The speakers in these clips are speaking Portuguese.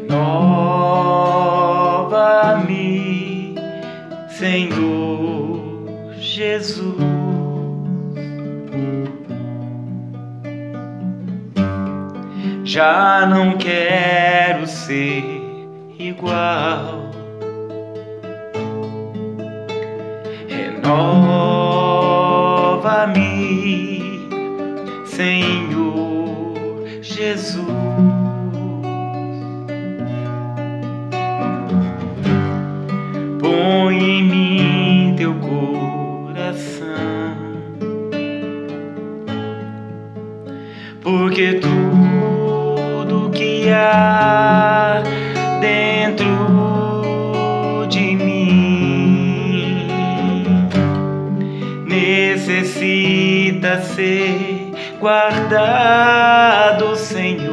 Renova-me, Senhor Jesus. Já não quero ser igual. Renova-me, Senhor Jesus. Põe em mim teu coração, porque tudo que há dentro de mim necessita ser guardado, Senhor,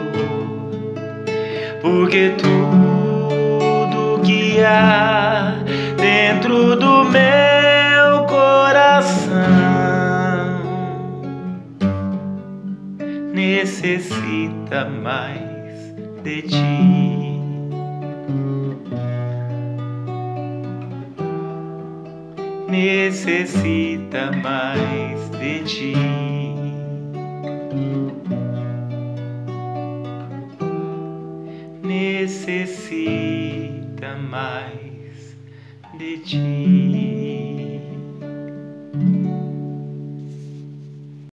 porque tudo que há dentro do meu coração necessita mais de ti. Necessita mais de ti. Necessita mais de ti.